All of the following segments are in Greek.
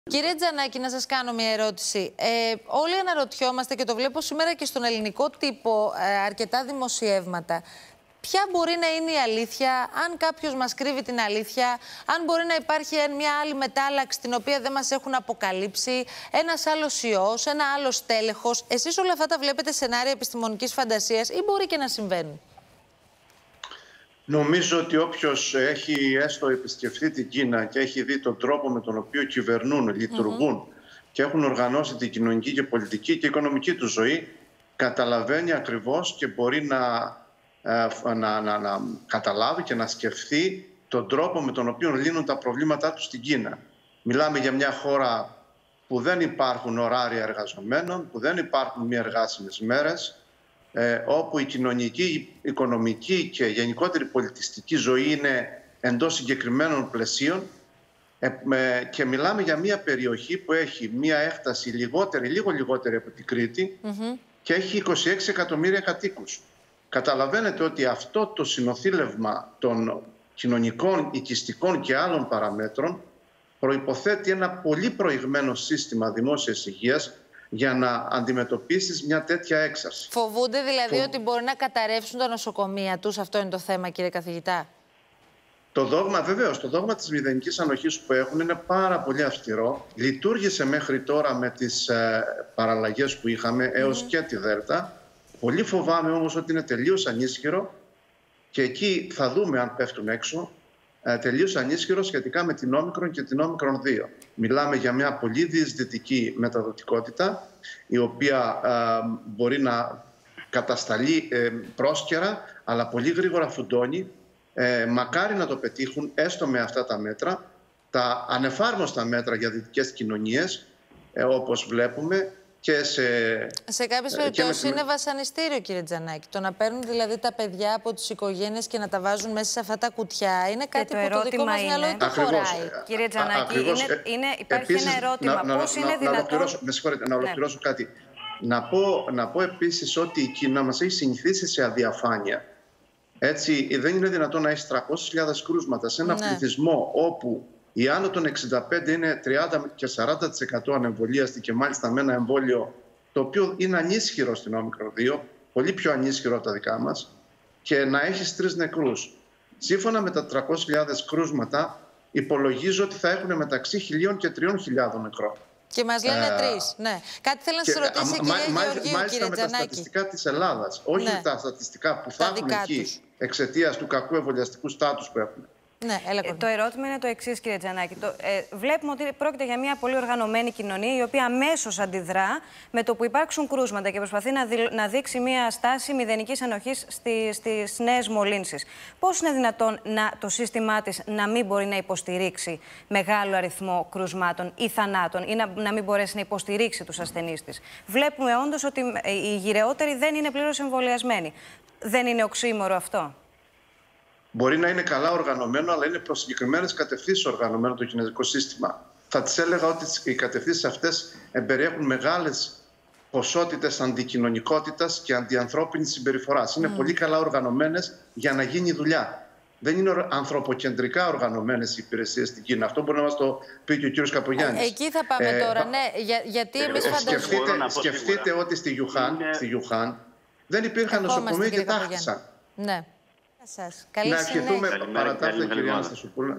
Κύριε Τζανάκη, να σας κάνω μια ερώτηση. Όλοι αναρωτιόμαστε και το βλέπω σήμερα και στον ελληνικό τύπο αρκετά δημοσιεύματα. Ποια μπορεί να είναι η αλήθεια, αν κάποιος μας κρύβει την αλήθεια, αν μπορεί να υπάρχει μια άλλη μετάλλαξη την οποία δεν μας έχουν αποκαλύψει, ένας άλλος ιός, ένα άλλο τέλεχος. Εσείς όλα αυτά τα βλέπετε σενάρια επιστημονικής φαντασίας ή μπορεί και να συμβαίνουν? Νομίζω ότι όποιος έχει έστω επισκεφθεί την Κίνα και έχει δει τον τρόπο με τον οποίο κυβερνούν, λειτουργούν και έχουν οργανώσει την κοινωνική και πολιτική και οικονομική του ζωή, καταλαβαίνει ακριβώς και μπορεί να καταλάβει και να σκεφτεί τον τρόπο με τον οποίο λύνουν τα προβλήματά του στην Κίνα. Μιλάμε για μια χώρα που δεν υπάρχουν ωράρια εργαζομένων, που δεν υπάρχουν μη εργάσιμες μέρες, όπου η κοινωνική, η οικονομική και γενικότερη πολιτιστική ζωή είναι εντός συγκεκριμένων πλαισίων, και μιλάμε για μια περιοχή που έχει μια έκταση λίγο λιγότερη από την Κρήτη και έχει 26 εκατομμύρια κατοίκους. Καταλαβαίνετε ότι αυτό το συνοθήλευμα των κοινωνικών, οικιστικών και άλλων παραμέτρων προϋποθέτει ένα πολύ προηγμένο σύστημα δημόσιας υγείας για να αντιμετωπίσεις μια τέτοια έξαρση. Φοβούνται δηλαδή ότι μπορεί να καταρρεύσουν τα νοσοκομεία τους? Αυτό είναι το θέμα, κύριε καθηγητά. Το δόγμα, βεβαίως, το δόγμα της μηδενικής ανοχής που έχουν είναι πάρα πολύ αυστηρό. Λειτουργήσε μέχρι τώρα με τις παραλλαγές που είχαμε έως και τη Δέλτα. Πολύ φοβάμαι όμως ότι είναι τελείως ανίσχυρο και εκεί θα δούμε αν πέφτουν έξω. Τελείως ανίσχυρο σχετικά με την Όμικρον και την Όμικρον 2. Μιλάμε για μια πολύ διεισδυτική μεταδοτικότητα, η οποία μπορεί να κατασταλεί πρόσκαιρα, αλλά πολύ γρήγορα φουντώνει. Μακάρι να το πετύχουν έστω με αυτά τα μέτρα, τα ανεφάρμοστα μέτρα για δυτικές κοινωνίες, όπως βλέπουμε. Και σε κάποιες περιπτώσεις είναι βασανιστήριο, κύριε Τζανάκη. Το να παίρνουν δηλαδή τα παιδιά από τις οικογένειες και να τα βάζουν μέσα σε αυτά τα κουτιά είναι κάτι που το δικό μας μυαλό δεν χωράει. Κύριε Τζανάκη, υπάρχει ένα ερώτημα. Πώς είναι δυνατόν... Με συγχωρείτε, να ολοκληρώσω κάτι. Να πω επίσης ότι η Κίνα μας έχει συνηθίσει σε αδιαφάνεια. Έτσι, δεν είναι δυνατόν να έχει 300.000 κρούσματα σε ένα πληθυσμό όπου οι άνω των 65 είναι 30 και 40% ανεμβολίαστοι και μάλιστα με ένα εμβόλιο το οποίο είναι ανίσχυρο στην Όμικρον 2, πολύ πιο ανίσχυρο από τα δικά μας, και να έχεις 3 νεκρούς. Σύμφωνα με τα 300.000 κρούσματα, υπολογίζω ότι θα έχουν μεταξύ 1.000 και 3.000 νεκρών. Και μας λένε 3, ναι. Κάτι θέλω να σας ρωτήσει, κυρία Γεωργίου, μάλιστα με τα στατιστικά της Ελλάδας, όχι τα στατιστικά που θα έχουν εκεί εξαιτίας του κακού εμβολιαστικού στάτους που έχουν. Ναι, το ερώτημα είναι το εξής, κύριε Τζανάκη. Βλέπουμε ότι πρόκειται για μια πολύ οργανωμένη κοινωνία, η οποία αμέσως αντιδρά με το που υπάρξουν κρούσματα και προσπαθεί να δείξει μια στάση μηδενικής ανοχής στις νέες μολύνσεις. Πώς είναι δυνατόν το σύστημά της να μην μπορεί να υποστηρίξει μεγάλο αριθμό κρουσμάτων ή θανάτων, ή να μην μπορέσει να υποστηρίξει τους ασθενείς της? Βλέπουμε όντως ότι οι γυρεότεροι δεν είναι πλήρως εμβολιασμένοι. Δεν είναι οξύμορο αυτό? Μπορεί να είναι καλά οργανωμένο, αλλά είναι προς συγκεκριμένες κατευθύνσεις οργανωμένο το κινέζικο σύστημα. Θα τις έλεγα ότι οι κατευθύνσεις αυτές εμπεριέχουν μεγάλες ποσότητες αντικοινωνικότητας και αντιανθρώπινης συμπεριφοράς. Είναι πολύ καλά οργανωμένες για να γίνει δουλειά. Δεν είναι ανθρωποκεντρικά οργανωμένες οι υπηρεσίες στην Κίνα. Αυτό μπορεί να μας το πει και ο κύριος Καπογιάννης. Εκεί θα πάμε τώρα, ναι. Γιατί εμείς σκεφτείτε ότι στη Γιουχάν δεν υπήρχαν νοσοκομεία και τα άφησαν. Ναι. Να ευχηθούμε, παρατάφτα κυρία Αναστασοπούλου,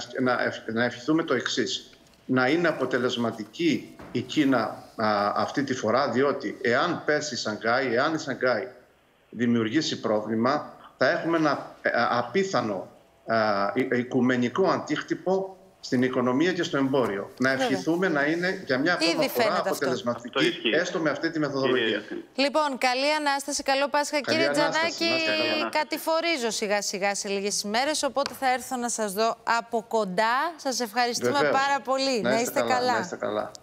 να ευχηθούμε το εξής. Να είναι αποτελεσματική η Κίνα αυτή τη φορά, διότι εάν πέσει η Σανγκάη, εάν η Σανγκάη δημιουργήσει πρόβλημα, θα έχουμε ένα απίθανο οικουμενικό αντίκτυπο στην οικονομία και στο εμπόριο. Να ευχηθούμε να είναι για μια ακόμα φορά αποτελεσματική, έστω με αυτή τη μεθοδολογία. Λοιπόν, καλή Ανάσταση, καλό Πάσχα. Κύριε Τζανάκη, κατηφορίζω σιγά σιγά σε λίγες ημέρες, οπότε θα έρθω να σας δω από κοντά. Σας ευχαριστούμε πάρα πολύ. Να είστε καλά.